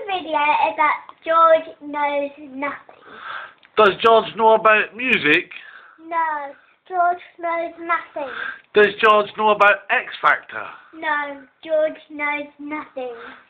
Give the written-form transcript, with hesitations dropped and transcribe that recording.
video is that George knows nothing. Does George know about music? No, George knows nothing. Does George know about X Factor? No, George knows nothing.